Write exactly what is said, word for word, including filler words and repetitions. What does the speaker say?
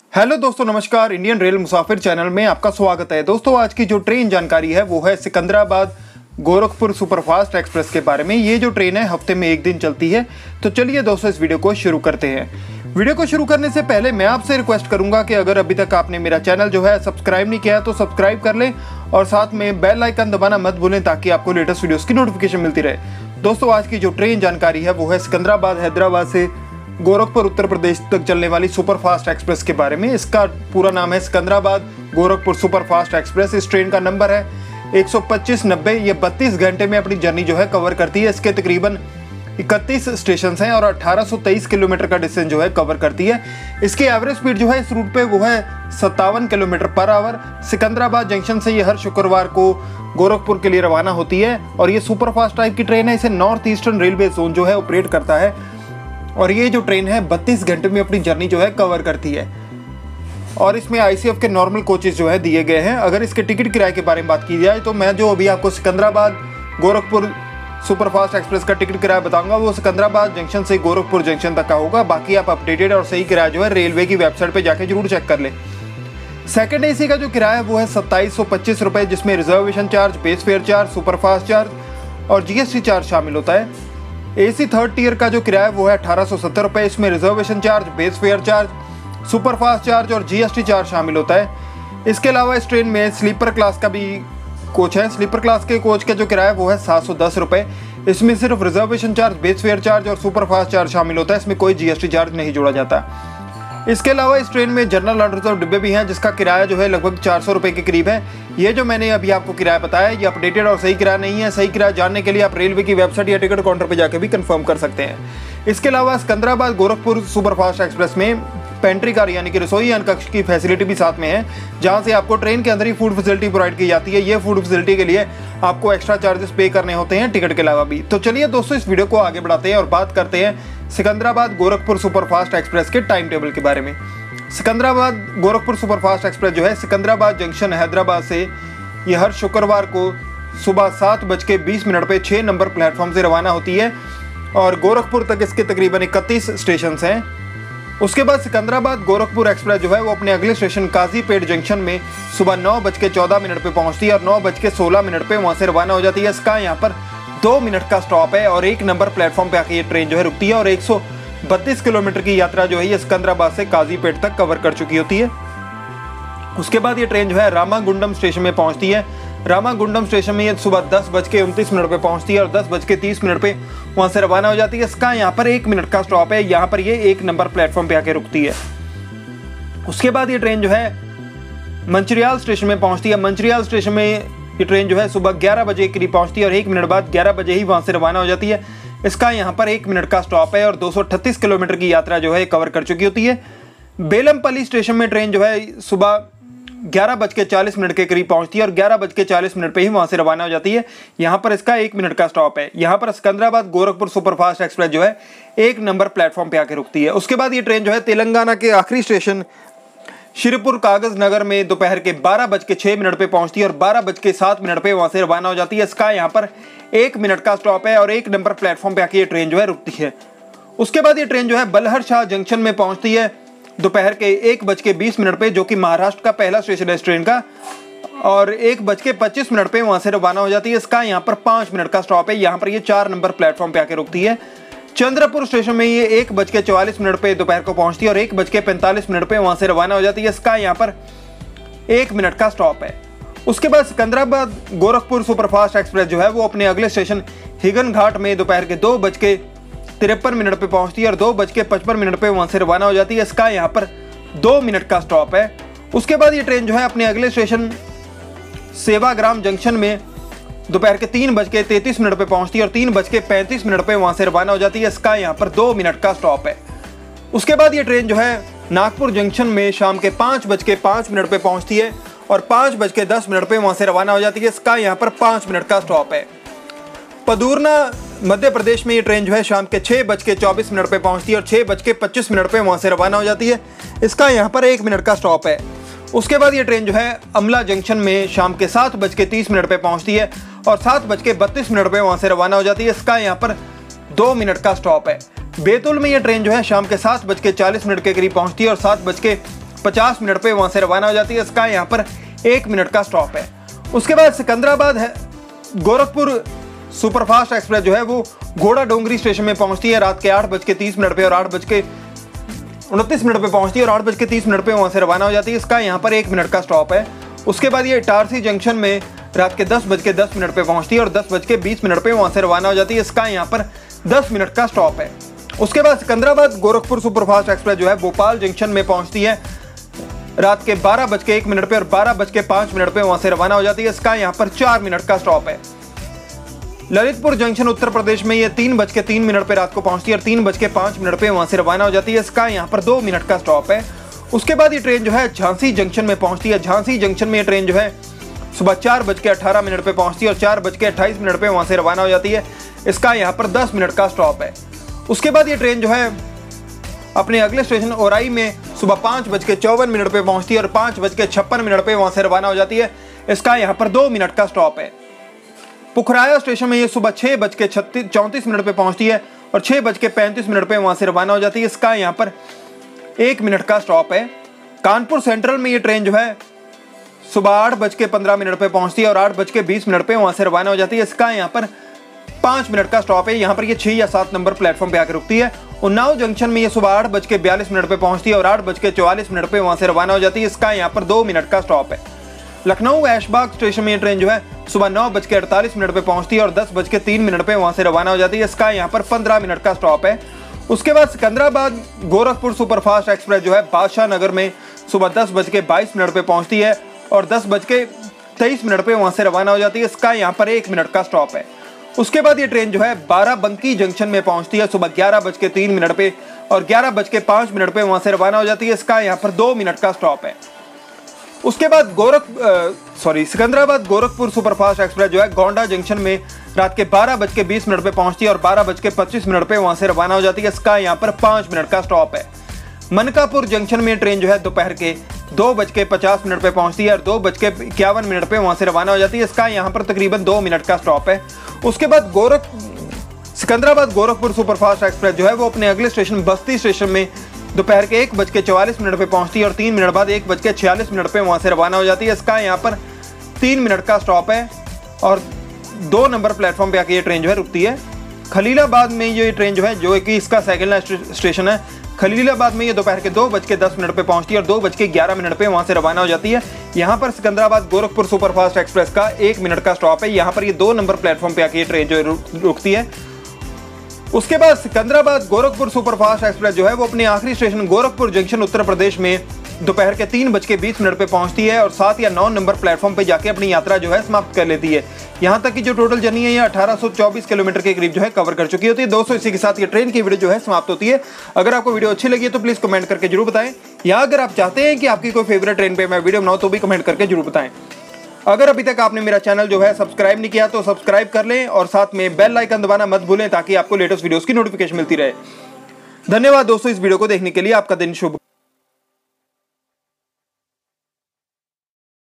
Hello दोस्तों, नमस्कार। Indian rail मुसाफिर channel में आपका स्वागत है। दोस्तों, आज की जो ट्रेन जानकारी है वो है सिकंदराबाद गोरखपुर सुपरफास्ट एक्सप्रेस के बारे में। ये जो ट्रेन है हफ्ते में एक दिन चलती है। तो चलिए दोस्तों, इस वीडियो को शुरू करते हैं। वीडियो को शुरू करने से पहले मैं आपसे रिक्वेस्ट करूंगा कि अगर अभी तक आपने मेरा चैनल जो है सब्सक्राइब नहीं किया तो सब्सक्राइब कर लें और साथ में बेल आइकन दबाना मत भूलें ताकि आपको लेटेस्ट वीडियोस की नोटिफिकेशन मिलती रहे। दोस्तों, आज की जो ट्रेन जानकारी है वो है सिकंदराबाद हैदराबाद से गोरखपुर उत्तर प्रदेश तक चलने वाली सुपरफास्ट एक्सप्रेस के बारे में। इसका पूरा नाम है सिकंदराबाद गोरखपुर सुपरफास्ट एक्सप्रेस। इस ट्रेन का नंबर है एक सौ पच्चीस नब्बे। ये बत्तीस घंटे में अपनी जर्नी जो है कवर करती है। इसके तकरीबन इकतीस स्टेशन हैं और अठारह सौ तेईस किलोमीटर का डिस्टेंस जो है कवर करती है। इसकी एवरेज स्पीड जो है इस रूट पे वो है सत्तावन kilometre per hour. Secunderabad junction से ये हर शुक्रवार को गोरखपुर के लिए रवाना होती है और ये सुपरफास्ट टाइप की ट्रेन है। इसे नॉर्थ ईस्टर्न रेलवे जोन जो है ऑपरेट करता है और ये जो ट्रेन है बत्तीस घंटे में अपनी जर्नी जो है कवर करती है। और इसमें आईसीएफ के नॉर्मल कोचेस जो है दिए गए हैं। अगर इसके टिकट किराए के बारे में बात की जाए तो मैं जो अभी आपको सिकंदराबाद गोरखपुर सुपरफास्ट एक्सप्रेस का टिकट किराया बताऊंगा वो सिकंदराबाद जंक्शन से गोरखपुर जंक्शन तक का होगा। बाकी आप अपडेटेड और सही किराया जो है रेलवे की वेबसाइट पर जाके जरूर चेक कर लें। सेकंड एसी का जो किराया वो है सत्ताईस सौ पच्चीस रुपये, जिसमें reservation charge, base fare charge, superfast charge और जीएसटी चार्ज शामिल होता है। एसी थर्ड टियर का जो किराया वो है अठारह सौ सत्तर रुपये। इसमें reservation charge, base fare charge, superfast charge और जीएसटी चार्ज शामिल होता है। इसके अलावा इस ट्रेन में स्लीपर क्लास का भी कोच है। स्लीपर क्लास के कोच का जो किराया वो है सात सौ दस रुपये। इसमें सिर्फ reservation charge, base fare charge और सुपरफास्ट चार्ज शामिल होता है। इसमें कोई जीएसटी चार्ज नहीं जोड़ा जाता। इसके अलावा इस ट्रेन में जनरल अनरिजर्व डिब्बे भी हैं जिसका किराया जो है लगभग चार सौ रुपये के करीब है। ये जो मैंने अभी आपको किराया बताया ये अपडेटेड और सही किराया नहीं है। सही किराया जानने के लिए आप रेलवे की वेबसाइट या टिकट काउंटर पर जाकर भी कंफर्म कर सकते हैं। इसके अलावा सिकंदराबाद गोरखपुर सुपरफास्ट एक्सप्रेस में पेंट्री कार यानी कि रसोई यान कक्ष की फैसिलिटी भी साथ में है, जहां से आपको ट्रेन के अंदर ही फूड फैसिलिटी प्रोवाइड की जाती है। ये फूड फैसिलिटी के लिए आपको एक्स्ट्रा चार्जेस पे करने होते हैं टिकट के अलावा भी। तो चलिए दोस्तों, इस वीडियो को आगे बढ़ाते हैं और बात करते हैं सिकंदराबाद गोरखपुर सुपरफास्ट एक्सप्रेस के टाइम टेबल के बारे में। सिकंदराबाद गोरखपुर सुपरफास्ट एक्सप्रेस जो है सिकंदराबाद जंक्शन हैदराबाद से ये हर शुक्रवार को सुबह सात बज के बीस मिनट पर छः नंबर प्लेटफॉर्म से रवाना होती है और गोरखपुर तक इसके तकरीबन इकतीस स्टेशन हैं। उसके बाद सिकंदराबाद गोरखपुर एक्सप्रेस जो है वो अपने अगले स्टेशन काजीपेट जंक्शन में सुबह नौ बज के चौदह मिनट पर पहुंचती है और नौ बज के सोलह मिनट पर वहाँ से रवाना हो जाती है। इसका यहाँ पर दो मिनट का स्टॉप है और एक नंबर प्लेटफॉर्म पे आके ये ट्रेन जो है रुकती है और एक सौ बत्तीस किलोमीटर की यात्रा जो है ये सिकंदराबाद से काजीपेट तक कवर कर चुकी होती है। उसके बाद ये ट्रेन जो है रामागुंडम स्टेशन में पहुंचती है। रामागुंडम स्टेशन में ये सुबह दस बज के उनतीस मिनट पर पहुंचती है और दस बज के तीस मिनट पे वहाँ से रवाना हो जाती है। इसका यहाँ पर एक मिनट का स्टॉप है। यहाँ पर ये एक नंबर प्लेटफॉर्म पे आके रुकती है। उसके बाद ये ट्रेन जो है मंचिरियाल स्टेशन में पहुंचती है। मंचिरियाल स्टेशन में ये ट्रेन जो है सुबह ग्यारह बजे करीब पहुंचती है और एक मिनट बाद ग्यारह बजे ही वहाँ से रवाना हो जाती है। इसका यहाँ पर एक मिनट का स्टॉप है और दो सौ अट्ठतीस किलोमीटर की यात्रा जो है कवर कर चुकी होती है। बेलमपल्ली स्टेशन में ट्रेन जो है सुबह ग्यारह बज के चालीस मिनट के करीब पहुंचती है और ग्यारह बज के चालीस मिनट पे ही वहाँ से रवाना हो जाती है। यहाँ पर इसका एक मिनट का स्टॉप है। यहाँ पर सिकंदराबाद गोरखपुर सुपरफास्ट एक्सप्रेस जो है एक नंबर प्लेटफॉर्म पे आके रुकती है। उसके बाद ये ट्रेन जो है तेलंगाना के आखिरी स्टेशन श्रीपुर कागज नगर में दोपहर के बारह बज के छः मिनट पर पहुँचती है और बारह बज के सात मिनट पर वहाँ से रवाना हो जाती है। इसका यहाँ पर एक मिनट का स्टॉप है और एक नंबर प्लेटफॉर्म पे आके ये ट्रेन जो है रुकती है। उसके बाद ये ट्रेन जो है बलहर शाह जंक्शन में पहुँचती है दोपहर के एक बज के बीस मिनट पे, जो कि महाराष्ट्र का पहला स्टेशन है इस ट्रेन का, और एक बज के पच्चीस मिनट पे वहाँ से रवाना हो जाती है। इसका यहाँ पर पाँच मिनट का स्टॉप है। यहाँ पर ये चार नंबर प्लेटफॉर्म पे आके रुकती है। चंद्रपुर स्टेशन में ये एक बज के चौवालीस मिनट पे दोपहर को पहुँचती है और एक बज के पैंतालीस मिनट पे वहाँ से रवाना हो जाती है। इसका यहाँ पर एक मिनट का स्टॉप है। उसके बाद सिकंदराबाद गोरखपुर सुपरफास्ट एक्सप्रेस जो है वो अपने अगले स्टेशन हिगन घाट में दोपहर के दो बज के तिरपन मिनट पे पहुंचती है और दो बज के पचपन मिनट पे वहाँ से रवाना हो जाती है। इसका यहाँ पर दो मिनट का स्टॉप है। उसके बाद ये ट्रेन जो है अपने अगले स्टेशन सेवाग्राम जंक्शन में दोपहर के तीन बज के तैंतीस मिनट पे पहुंचती है और तीन बज के पैंतीस मिनट पे वहाँ से रवाना हो जाती है। इसका यहाँ पर दो मिनट का स्टॉप है। उसके बाद ये ट्रेन जो है नागपुर जंक्शन में शाम के पाँच बज के पाँच मिनट पे पहुँचती है और पाँच बज के दस मिनट पे वहाँ से रवाना हो जाती है। इसका यहाँ पर पाँच मिनट का स्टॉप है। पदूरना मध्य प्रदेश में ये ट्रेन जो है शाम के छः बज के चौबीस मिनट पर पहुँचती है और छः बज के पच्चीस मिनट पर वहाँ से रवाना हो जाती है। इसका यहाँ पर एक मिनट का स्टॉप है। उसके बाद ये ट्रेन जो है अमला जंक्शन में शाम के सात बज के तीस मिनट पर पहुँचती है और सात बज के बत्तीस मिनट पर वहाँ से रवाना हो जाती है। इसका यहाँ पर दो मिनट का स्टॉप है। बैतूल में ये ट्रेन जो है शाम के सात बज के चालीस मिनट के करीब पहुँचती है और सात बज के पचास मिनट पे वहां से रवाना हो जाती है। इसका यहाँ पर एक मिनट का स्टॉप है। उसके बाद सिकंदराबाद है गोरखपुर सुपरफास्ट एक्सप्रेस जो है वो घोड़ा डोंगरी स्टेशन में पहुंचती है रात के आठ बज के तीस मिनट पे और आठ बज के उनतीस मिनट पे पहुंचती है और आठ बज के तीस मिनट पे वहां से रवाना हो जाती है। इसका यहाँ पर एक मिनट का स्टॉप है। उसके बाद ये इटारसी जंक्शन में रात के दस बज के दस मिनट पे पहुंचती है और दस बज के बीस मिनट पे वहां से रवाना हो जाती है। इसका यहाँ पर दस मिनट का स्टॉप है। उसके बाद सिकंदराबाद गोरखपुर सुपरफास्ट एक्सप्रेस जो है भोपाल जंक्शन में पहुंचती है रात के बारह बज के एक मिनट पे और बारह बज के पांच मिनट पे वहां से रवाना हो जाती है। इसका यहाँ पर चार मिनट का स्टॉप है। ललितपुर जंक्शन उत्तर प्रदेश में ये तीन बज के तीन मिनट पे रात को पहुंचती है और तीन बज के पांच मिनट पे वहां से रवाना हो जाती है। इसका यहाँ पर दो मिनट का स्टॉप है। उसके बाद ये ट्रेन जो है झांसी जंक्शन में पहुंचती है। झांसी जंक्शन में ये ट्रेन जो है सुबह चार बज के अठारह मिनट पे पहुंचती है और चार बज के अट्ठाईस मिनट पे वहां से रवाना हो जाती है। इसका यहाँ पर दस मिनट का स्टॉप है। उसके बाद ये ट्रेन जो है अपने अगले स्टेशन ओराई में सुबह पाँच बज के चौवन मिनट पे पहुंचती है और पाँच बज के छप्पन मिनट पे वहां से रवाना हो जाती है। इसका यहाँ पर दो मिनट का स्टॉप है। पुखराया स्टेशन में ये सुबह छः बज के छत्तीस चौंतीस मिनट पे पहुंचती है और छः बज के पैंतीस मिनट पे वहां से रवाना हो जाती है। इसका यहाँ पर एक मिनट का स्टॉप है। कानपुर सेंट्रल में ये ट्रेन जो है सुबह आठ बज के पंद्रह मिनट पे पहुंचती है और आठ बज के बीस मिनट पे वहां से रवाना हो जाती है। इसका यहाँ पर पाँच मिनट का स्टॉप है। यहाँ पर ये छः या सात नंबर प्लेटफॉर्म पे आकर रुकती है। उन्नाव जंक्शन में ये सुबह आठ बज के बयालीस मिनट पे पहुंचती है और आठ बज के चौवालीस मिनट पे वहां से रवाना हो जाती है। इसका यहाँ पर दो मिनट का स्टॉप है। लखनऊ ऐशबाग स्टेशन में ये ट्रेन जो है सुबह नौ बज के अड़तालीस मिनट पे पहुंचती है और दस बज के तीन मिनट पे वहां से रवाना हो जाती है। इसका यहाँ पर पंद्रह मिनट का स्टॉप है। उसके बाद सिकंदराबाद गोरखपुर सुपरफास्ट एक्सप्रेस जो है बादशाह नगर में सुबह दस बज के बाईस मिनट पे पहुंचती है और दस बज के तेईस मिनट पे वहां से रवाना हो जाती है। इसका यहाँ पर एक मिनट का स्टॉप है। उसके बाद ये ट्रेन जो है बाराबंकी जंक्शन में पहुंचती है सुबह ग्यारह बज के तीन मिनट पे और ग्यारह बज के पाँच मिनट पे वहां से रवाना हो जाती है। इसका यहाँ पर दो मिनट का स्टॉप है। उसके बाद Gorakh sorry Secunderabad Gorakhpur superfast express जो है गोंडा जंक्शन में रात के बारह बज के बीस मिनट पे पहुंचती है और बारह बज के पच्चीस मिनट पे वहां से रवाना हो जाती है। इसका यहाँ पर पाँच मिनट का स्टॉप है। मनकापुर जंक्शन में ट्रेन जो है दोपहर के दो बज के पचास मिनट पे पहुंचती है और दो बज के इक्यावन मिनट पे वहां से रवाना हो जाती है। इसका यहाँ पर तकरीबन दो मिनट का स्टॉप है। उसके बाद गोरख सिकंदराबाद गोरखपुर सुपरफास्ट एक्सप्रेस जो है वो अपने अगले स्टेशन बस्ती स्टेशन में दोपहर के एक बज के चौवालीस मिनट पे पहुंचती है और तीन मिनट बाद एक बज के छियालीस मिनट पे वहां से रवाना हो जाती है। इसका यहाँ पर तीन मिनट का स्टॉप है और दो नंबर प्लेटफॉर्म पे आके ये ट्रेन जो है रुकती है। खलीलाबाद में ये ट्रेन जो है जो कि इसका सेकंड स्टेशन है, खलीलाबाद में ये दोपहर के दो बज के दस मिनट पे पहुंचती है और दो बज के ग्यारह मिनट पे वहां से रवाना हो जाती है। यहाँ पर सिकंदराबाद गोरखपुर सुपरफास्ट एक्सप्रेस का एक मिनट का स्टॉप है। यहाँ पर ये दो नंबर प्लेटफॉर्म पे आके ये ट्रेन जो है रुकती है। उसके बाद सिकंदराबाद गोरखपुर सुपरफास्ट एक्सप्रेस जो है वो अपने आखिरी स्टेशन गोरखपुर जंक्शन उत्तर प्रदेश में दोपहर के तीन बज के बीस मिनट पे पहुंचती है और सात या नौ नंबर प्लेटफॉर्म पे जाके अपनी यात्रा जो है समाप्त कर लेती है। यहाँ तक की जो टोटल जर्नी है ये अठारह सौ चौबीस किलोमीटर के करीब जो है कवर कर चुकी होती है। दोस्तों इसी के साथ ये ट्रेन की वीडियो जो है समाप्त होती है। अगर आपको वीडियो अच्छी लगी है तो प्लीज कमेंट करके जरूर बताएं, या अगर आप चाहते हैं कि आपकी कोई फेवरेट ट्रेन पे मैं वीडियो बनाऊं तो भी कमेंट करके जरूर बताएं। अगर अभी तक आपने मेरा चैनल जो है सब्सक्राइब नहीं किया तो सब्सक्राइब कर लें और साथ में बेल आइकन दबाना मत भूलें ताकि आपको लेटेस्ट वीडियोस की नोटिफिकेशन मिलती रहे। धन्यवाद दोस्तों इस वीडियो को देखने के लिए। आपका दिन शुभ।